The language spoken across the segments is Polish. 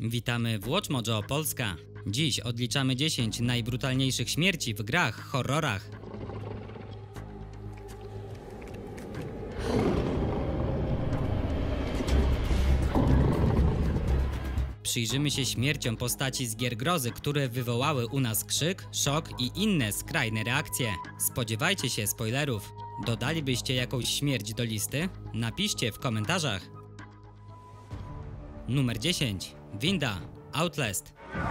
Witamy w Watch Mojo Polska. Dziś odliczamy 10 najbrutalniejszych śmierci w grach, horrorach. Przyjrzymy się śmierciom postaci z gier grozy, które wywołały u nas krzyk, szok i inne skrajne reakcje. Spodziewajcie się spoilerów. Dodalibyście jakąś śmierć do listy? Napiszcie w komentarzach. Numer 10. Winda. Outlast.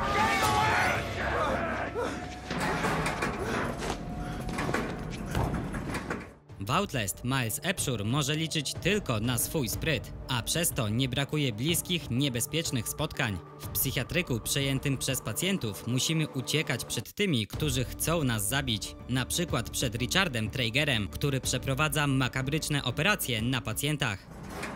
W Outlast Miles Epshur może liczyć tylko na swój spryt, a przez to nie brakuje bliskich, niebezpiecznych spotkań. W psychiatryku przejętym przez pacjentów musimy uciekać przed tymi, którzy chcą nas zabić. Na przykład przed Richardem Traegerem, który przeprowadza makabryczne operacje na pacjentach.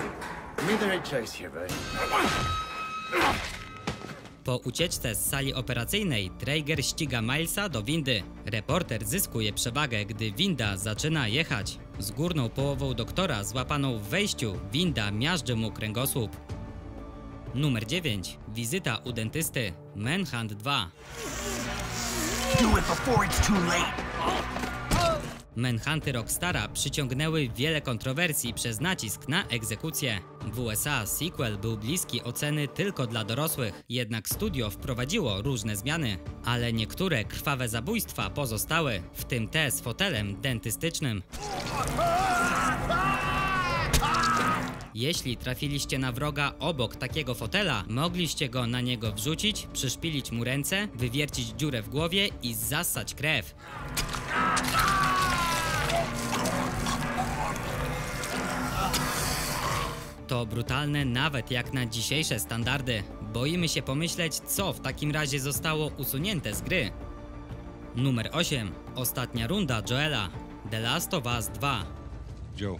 Po ucieczce z sali operacyjnej Traeger ściga Milesa do windy. Reporter zyskuje przewagę, gdy winda zaczyna jechać. Z górną połową doktora złapaną w wejściu winda miażdży mu kręgosłup. Numer 9. Wizyta u dentysty. Manhunt 2. Manhunty Rockstara przyciągnęły wiele kontrowersji przez nacisk na egzekucję. W USA sequel był bliski oceny tylko dla dorosłych, jednak studio wprowadziło różne zmiany. Ale niektóre krwawe zabójstwa pozostały, w tym te z fotelem dentystycznym. Jeśli trafiliście na wroga obok takiego fotela, mogliście go na niego wrzucić, przyszpilić mu ręce, wywiercić dziurę w głowie i zassać krew. To brutalne nawet jak na dzisiejsze standardy. Boimy się pomyśleć, co w takim razie zostało usunięte z gry. Numer 8. Ostatnia runda Joela. The Last of Us 2. Joe.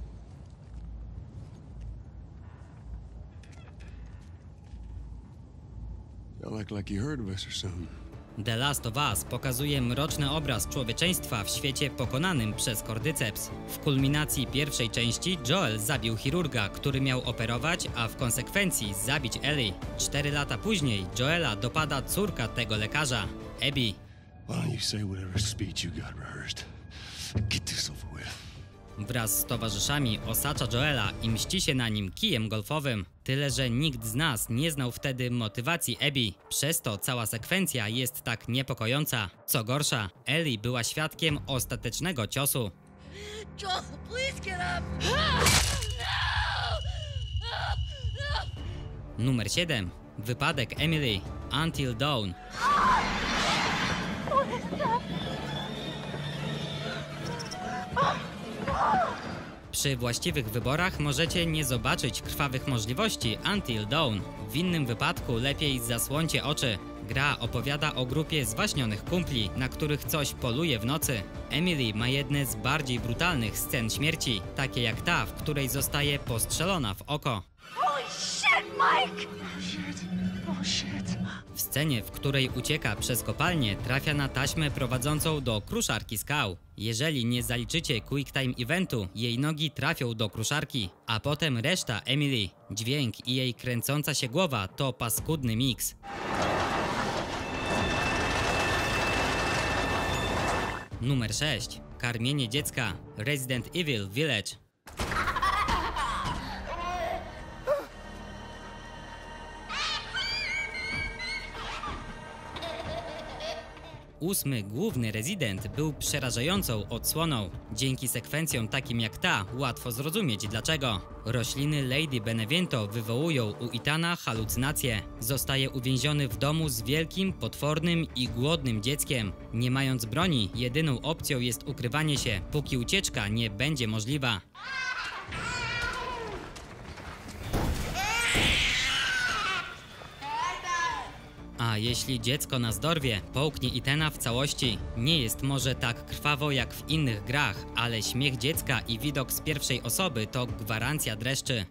You like you heard of us or something. The Last of Us pokazuje mroczny obraz człowieczeństwa w świecie pokonanym przez kordyceps. W kulminacji pierwszej części Joel zabił chirurga, który miał operować, a w konsekwencji zabić Ellie. 4 lata później Joela dopada córka tego lekarza, Abby. Wraz z towarzyszami osacza Joela i mści się na nim kijem golfowym. Tyle, że nikt z nas nie znał wtedy motywacji Abby. Przez to cała sekwencja jest tak niepokojąca. Co gorsza, Ellie była świadkiem ostatecznego ciosu. Joel, please get up. Numer 7. Wypadek Emily. Until Dawn. Przy właściwych wyborach możecie nie zobaczyć krwawych możliwości Until Dawn. W innym wypadku lepiej zasłońcie oczy. Gra opowiada o grupie zwaśnionych kumpli, na których coś poluje w nocy. Emily ma jedne z bardziej brutalnych scen śmierci, takie jak ta, w której zostaje postrzelona w oko. Holy shit, Mike! Oh shit. W scenie, w której ucieka przez kopalnię, trafia na taśmę prowadzącą do kruszarki skał. Jeżeli nie zaliczycie Quick Time Eventu, jej nogi trafią do kruszarki, a potem reszta Emily. Dźwięk i jej kręcąca się głowa to paskudny miks. Numer 6. Karmienie dziecka. Resident Evil Village. 8. główny rezydent był przerażającą odsłoną. Dzięki sekwencjom takim jak ta łatwo zrozumieć dlaczego. Rośliny Lady Beneviento wywołują u Ethana halucynacje. Zostaje uwięziony w domu z wielkim, potwornym i głodnym dzieckiem. Nie mając broni, jedyną opcją jest ukrywanie się, póki ucieczka nie będzie możliwa. A jeśli dziecko nas dorwie, połknie Ethana w całości. Nie jest może tak krwawo jak w innych grach, ale śmiech dziecka i widok z pierwszej osoby to gwarancja dreszczy.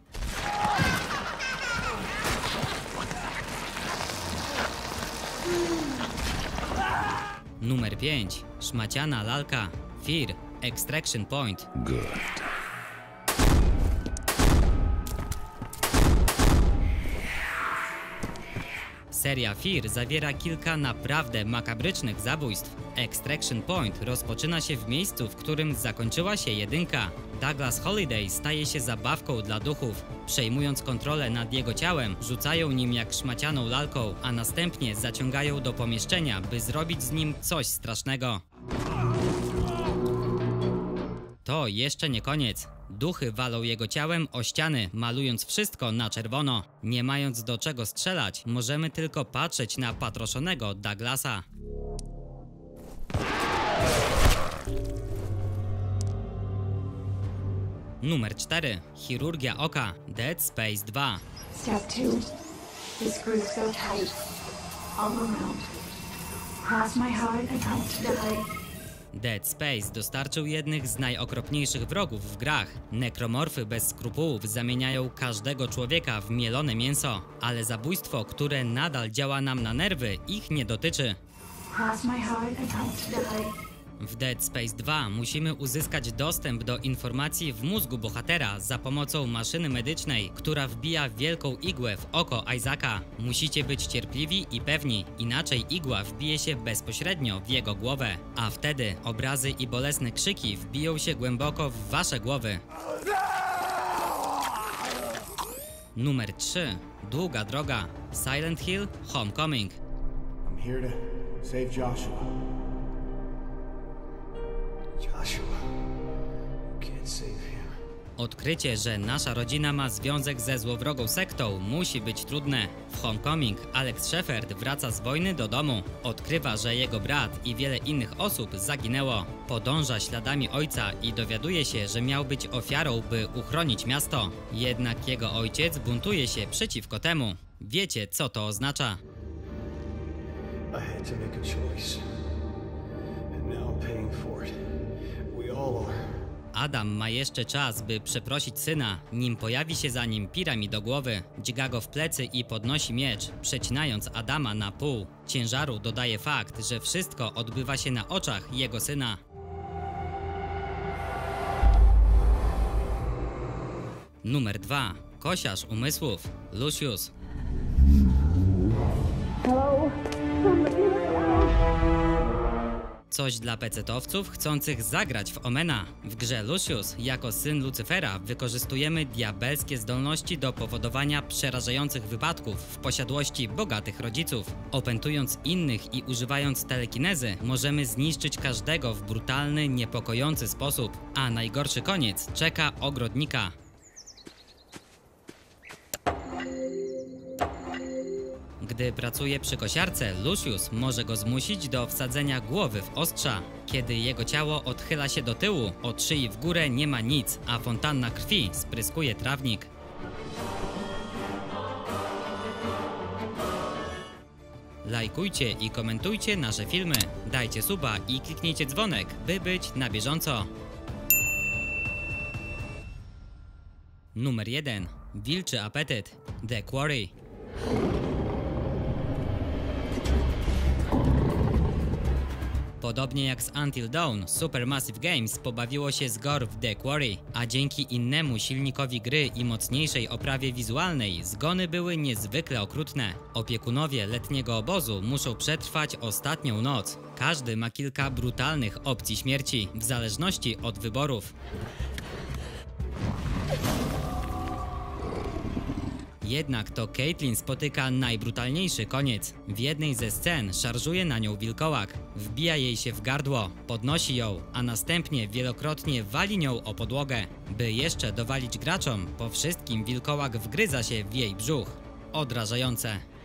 Numer 5. Szmaciana lalka. Fear. Extraction Point. Good. Seria Fear zawiera kilka naprawdę makabrycznych zabójstw. Extraction Point rozpoczyna się w miejscu, w którym zakończyła się jedynka. Douglas Holiday staje się zabawką dla duchów. Przejmując kontrolę nad jego ciałem, rzucają nim jak szmacianą lalką, a następnie zaciągają do pomieszczenia, by zrobić z nim coś strasznego. To jeszcze nie koniec. Duchy walą jego ciałem o ściany, malując wszystko na czerwono. Nie mając do czego strzelać, możemy tylko patrzeć na patroszonego Douglasa. Numer 4. Chirurgia oka. Dead Space 2. Step 2. The screws go tight. All around. Cross my heart and hope to die. Dead Space dostarczył jednych z najokropniejszych wrogów w grach. Nekromorfy bez skrupułów zamieniają każdego człowieka w mielone mięso, ale zabójstwo, które nadal działa nam na nerwy, ich nie dotyczy. Cross my heart and hope to die. W Dead Space 2 musimy uzyskać dostęp do informacji w mózgu bohatera za pomocą maszyny medycznej, która wbija wielką igłę w oko Isaaca. Musicie być cierpliwi i pewni, inaczej igła wbije się bezpośrednio w jego głowę, a wtedy obrazy i bolesne krzyki wbiją się głęboko w wasze głowy. Numer 3. Długa droga. Silent Hill Homecoming. I'm here to save Joshua. Joshua. You can't save him. Odkrycie, że nasza rodzina ma związek ze złowrogą sektą, musi być trudne. W Homecoming Alex Shepard wraca z wojny do domu. Odkrywa, że jego brat i wiele innych osób zaginęło. Podąża śladami ojca i dowiaduje się, że miał być ofiarą, by uchronić miasto. Jednak jego ojciec buntuje się przeciwko temu. Wiecie, co to oznacza? I had to make a choice. And now I'm paying for it. We all are. Adam ma jeszcze czas, by przeprosić syna, nim pojawi się za nim piramidogłowy. Dźga go w plecy i podnosi miecz, przecinając Adama na pół. Ciężaru dodaje fakt, że wszystko odbywa się na oczach jego syna. Numer 2. Kosiarz umysłów. Lucius. Coś dla pecetowców chcących zagrać w Omena. W grze Lucius, jako syn Lucyfera, wykorzystujemy diabelskie zdolności do powodowania przerażających wypadków w posiadłości bogatych rodziców. Opętując innych i używając telekinezy, możemy zniszczyć każdego w brutalny, niepokojący sposób. A najgorszy koniec czeka ogrodnika. Gdy pracuje przy kosiarce, Lucius może go zmusić do wsadzenia głowy w ostrza. Kiedy jego ciało odchyla się do tyłu, od szyi w górę nie ma nic, a fontanna krwi spryskuje trawnik. Lajkujcie i komentujcie nasze filmy, dajcie suba i kliknijcie dzwonek, by być na bieżąco. Numer 1. Wilczy apetyt. The Quarry. Podobnie jak z Until Dawn, Supermassive Games pobawiło się z gore w The Quarry, a dzięki innemu silnikowi gry i mocniejszej oprawie wizualnej zgony były niezwykle okrutne. Opiekunowie letniego obozu muszą przetrwać ostatnią noc. Każdy ma kilka brutalnych opcji śmierci, w zależności od wyborów. Jednak to Caitlin spotyka najbrutalniejszy koniec. W jednej ze scen szarżuje na nią wilkołak, wbija jej się w gardło, podnosi ją, a następnie wielokrotnie wali nią o podłogę. By jeszcze dowalić graczom, po wszystkim wilkołak wgryza się w jej brzuch. Odrażające.